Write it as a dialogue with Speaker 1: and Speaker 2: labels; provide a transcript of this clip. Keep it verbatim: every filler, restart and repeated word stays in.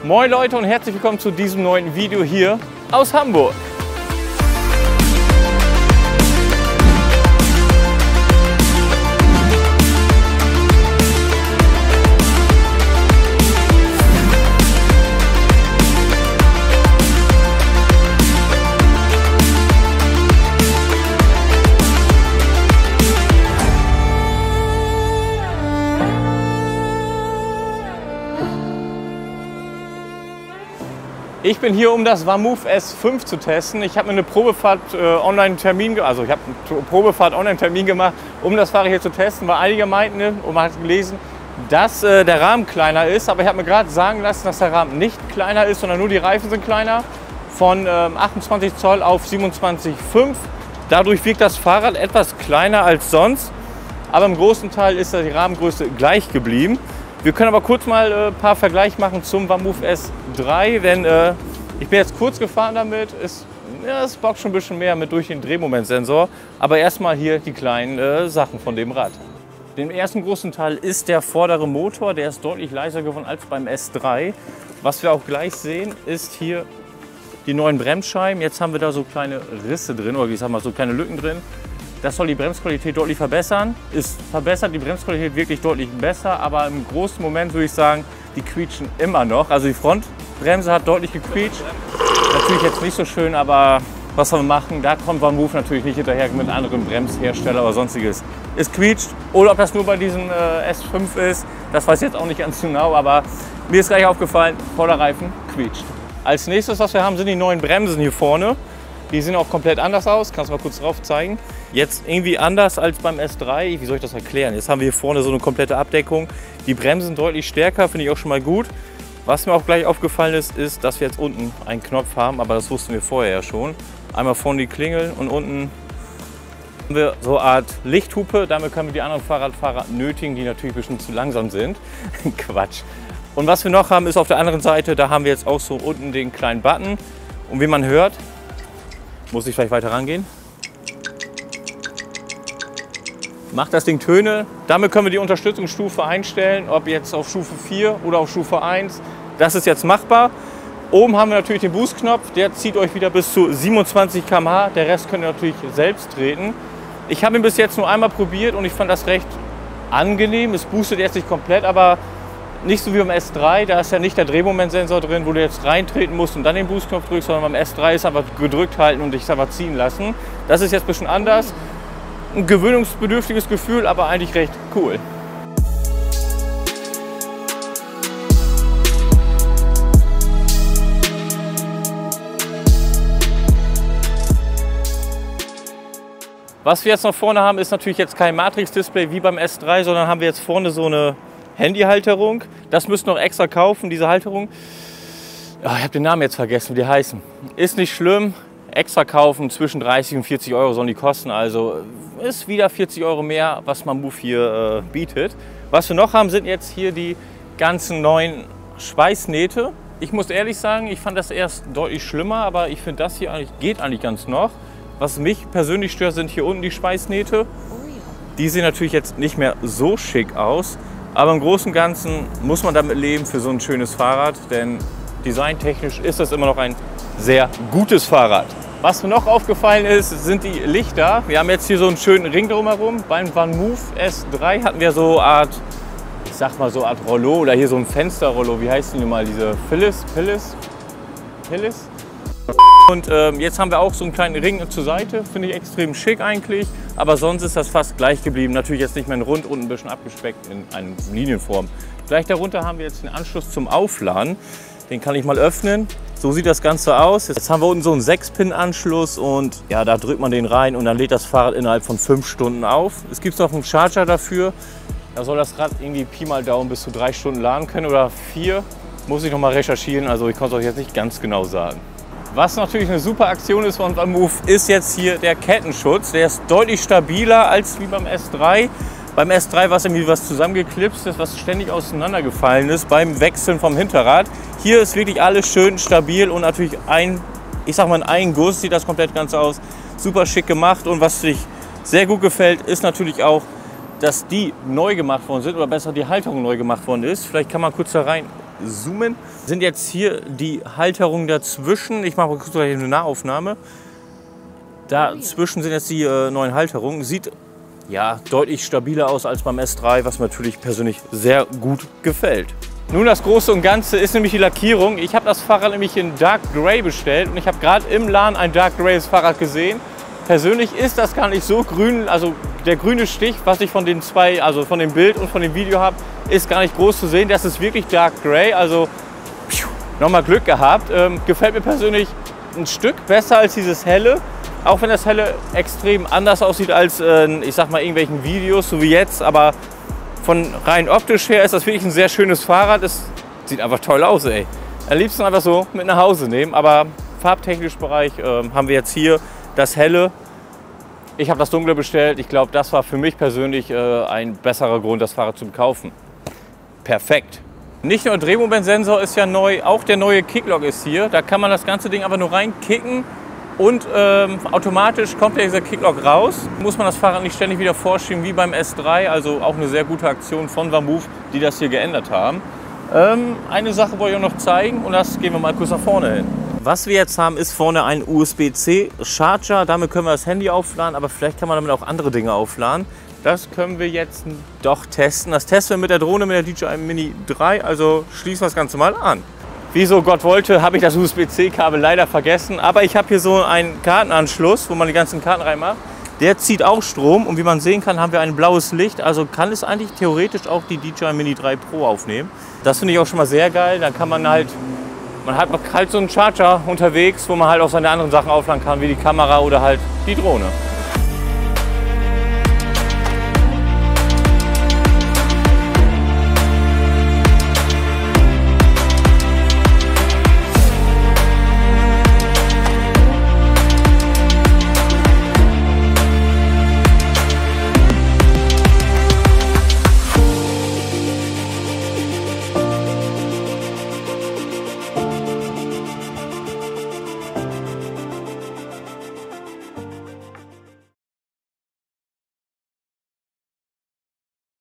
Speaker 1: Moin Leute und herzlich willkommen zu diesem neuen Video hier aus Hamburg. Ich bin hier, um das VanMoof S fünf zu testen. Ich habe mir eine Probefahrt äh, Online-Termin, also ich habe einen Probefahrt Online-Termin gemacht, um das Fahrrad hier zu testen, weil einige meinten und man hat gelesen, dass äh, der Rahmen kleiner ist. Aber ich habe mir gerade sagen lassen, dass der Rahmen nicht kleiner ist, sondern nur die Reifen sind kleiner, von ähm, achtundzwanzig Zoll auf siebenundzwanzig Komma fünf. Dadurch wirkt das Fahrrad etwas kleiner als sonst, aber im großen Teil ist die Rahmengröße gleich geblieben. Wir können aber kurz mal ein äh, paar Vergleiche machen zum VanMoof S drei, denn äh, ich bin jetzt kurz gefahren damit. Es, ja, es bockt schon ein bisschen mehr mit durch den Drehmomentsensor. Aber erstmal hier die kleinen äh, Sachen von dem Rad. Den ersten großen Teil ist der vordere Motor, der ist deutlich leiser geworden als beim S drei. Was wir auch gleich sehen, ist hier die neuen Bremsscheiben. Jetzt haben wir da so kleine Risse drin, oder ich sag mal so kleine Lücken drin. Das soll die Bremsqualität deutlich verbessern. Es verbessert die Bremsqualität wirklich deutlich besser, aber im großen Moment würde ich sagen, die quietschen immer noch. Also die Frontbremse hat deutlich gequietscht. Natürlich jetzt nicht so schön, aber was soll man machen? Da kommt VanMoof natürlich nicht hinterher mit anderen Bremsherstellern oder sonstiges. Es quietscht. Oder ob das nur bei diesem äh, S fünf ist, das weiß ich jetzt auch nicht ganz genau, aber mir ist gleich aufgefallen, Vorderreifen quietscht. Als nächstes, was wir haben, sind die neuen Bremsen hier vorne. Die sehen auch komplett anders aus. Kannst du mal kurz drauf zeigen. Jetzt irgendwie anders als beim S drei. Wie soll ich das erklären? Jetzt haben wir hier vorne so eine komplette Abdeckung. Die Bremsen sind deutlich stärker, finde ich auch schon mal gut. Was mir auch gleich aufgefallen ist, ist, dass wir jetzt unten einen Knopf haben, aber das wussten wir vorher ja schon. Einmal vorne die Klingel und unten haben wir so eine Art Lichthupe. Damit können wir die anderen Fahrradfahrer nötigen, die natürlich ein bisschen zu langsam sind. Quatsch. Und was wir noch haben, ist auf der anderen Seite, da haben wir jetzt auch so unten den kleinen Button. Und wie man hört, muss ich vielleicht weiter rangehen. Macht das Ding Töne. Damit können wir die Unterstützungsstufe einstellen, ob jetzt auf Stufe vier oder auf Stufe eins. Das ist jetzt machbar. Oben haben wir natürlich den Boost-Knopf. Der zieht euch wieder bis zu siebenundzwanzig Kilometer pro Stunde. Der Rest könnt ihr natürlich selbst treten. Ich habe ihn bis jetzt nur einmal probiert und ich fand das recht angenehm. Es boostet jetzt nicht komplett, aber nicht so wie beim S drei, da ist ja nicht der Drehmomentsensor drin, wo du jetzt reintreten musst und dann den Boost-Knopf drückst, sondern beim S drei ist einfach gedrückt halten und dich einfach ziehen lassen. Das ist jetzt ein bisschen anders. Ein gewöhnungsbedürftiges Gefühl, aber eigentlich recht cool. Was wir jetzt noch vorne haben, ist natürlich jetzt kein Matrix-Display wie beim S drei, sondern haben wir jetzt vorne so eine Handyhalterung. Das müsst ihr noch extra kaufen, diese Halterung. Oh, ich habe den Namen jetzt vergessen, wie die heißen. Ist nicht schlimm. Extra kaufen, zwischen dreißig und vierzig Euro sollen die kosten. Also ist wieder vierzig Euro mehr, was VanMoof hier äh, bietet. Was wir noch haben, sind jetzt hier die ganzen neuen Schweißnähte. Ich muss ehrlich sagen, ich fand das erst deutlich schlimmer, aber ich finde, das hier eigentlich, geht eigentlich ganz noch. Was mich persönlich stört, sind hier unten die Schweißnähte. Die sehen natürlich jetzt nicht mehr so schick aus. Aber im Großen und Ganzen muss man damit leben für so ein schönes Fahrrad, denn designtechnisch ist das immer noch ein sehr gutes Fahrrad. Was mir noch aufgefallen ist, sind die Lichter. Wir haben jetzt hier so einen schönen Ring drumherum. Beim VanMoof S drei hatten wir so eine Art, ich sag mal so eine Art Rollo oder hier so ein Fensterrollo. Wie heißt die mal? Diese Phyllis? Phyllis? Phyllis? Und ähm, jetzt haben wir auch so einen kleinen Ring zur Seite. Finde ich extrem schick eigentlich. Aber sonst ist das fast gleich geblieben. Natürlich jetzt nicht mehr in rund und ein bisschen abgespeckt in einer Linienform. Gleich darunter haben wir jetzt den Anschluss zum Aufladen. Den kann ich mal öffnen. So sieht das Ganze aus. Jetzt haben wir unten so einen sechs Pin Anschluss und ja, da drückt man den rein und dann lädt das Fahrrad innerhalb von fünf Stunden auf. Es gibt noch einen Charger dafür. Da soll das Rad irgendwie Pi mal Daumen bis zu drei Stunden laden können oder vier. Muss ich noch mal recherchieren, also ich konnte es euch jetzt nicht ganz genau sagen. Was natürlich eine super Aktion ist von VanMoof, ist jetzt hier der Kettenschutz. Der ist deutlich stabiler als wie beim S drei. Beim S drei war es irgendwie was zusammengeklipst ist, was ständig auseinandergefallen ist beim Wechseln vom Hinterrad. Hier ist wirklich alles schön stabil und natürlich ein, ich sag mal, ein Guss sieht das komplett ganz aus. Super schick gemacht und was sich sehr gut gefällt, ist natürlich auch, dass die neu gemacht worden sind oder besser die Halterung neu gemacht worden ist. Vielleicht kann man kurz da rein zoomen. Sind jetzt hier die Halterungen dazwischen. Ich mache mal kurz eine Nahaufnahme. Dazwischen sind jetzt die äh, neuen Halterungen. Sieht ja deutlich stabiler aus als beim S drei, was mir natürlich persönlich sehr gut gefällt. Nun, das Große und Ganze ist nämlich die Lackierung. Ich habe das Fahrrad nämlich in Dark Grey bestellt und ich habe gerade im Laden ein Dark Greys Fahrrad gesehen. Persönlich ist das gar nicht so grün, also der grüne Stich, was ich von den zwei, also von dem Bild und von dem Video habe, ist gar nicht groß zu sehen. Das ist wirklich Dark Grey, also nochmal Glück gehabt. Ähm, gefällt mir persönlich ein Stück besser als dieses helle, auch wenn das helle extrem anders aussieht als äh, ich sag mal irgendwelchen Videos, so wie jetzt, aber von rein optisch her ist das wirklich ein sehr schönes Fahrrad. Es sieht einfach toll aus, ey. Am liebsten einfach so mit nach Hause nehmen. Aber farbtechnisch Bereich äh, haben wir jetzt hier das helle. Ich habe das dunkle bestellt. Ich glaube, das war für mich persönlich äh, ein besserer Grund, das Fahrrad zu kaufen. Perfekt. Nicht nur der Drehmomentsensor ist ja neu, auch der neue Kicklock ist hier. Da kann man das ganze Ding einfach nur reinkicken. Und ähm, automatisch kommt ja dieser Kicklock raus. Muss man das Fahrrad nicht ständig wieder vorschieben wie beim S drei. Also auch eine sehr gute Aktion von VanMoof, die das hier geändert haben. Ähm, eine Sache wollte ich auch noch zeigen und das gehen wir mal kurz nach vorne hin. Was wir jetzt haben, ist vorne ein U S B C Charger. Damit können wir das Handy aufladen, aber vielleicht kann man damit auch andere Dinge aufladen. Das können wir jetzt doch testen. Das testen wir mit der Drohne, mit der D J I Mini drei. Also schließen wir das Ganze mal an. Wieso Gott wollte, habe ich das U S B C-Kabel leider vergessen. Aber ich habe hier so einen Kartenanschluss, wo man die ganzen Karten reinmacht. Der zieht auch Strom und wie man sehen kann, haben wir ein blaues Licht. Also kann es eigentlich theoretisch auch die D J I Mini drei Pro aufnehmen. Das finde ich auch schon mal sehr geil. Da kann man halt, man hat halt so einen Charger unterwegs, wo man halt auch seine anderen Sachen aufladen kann, wie die Kamera oder halt die Drohne.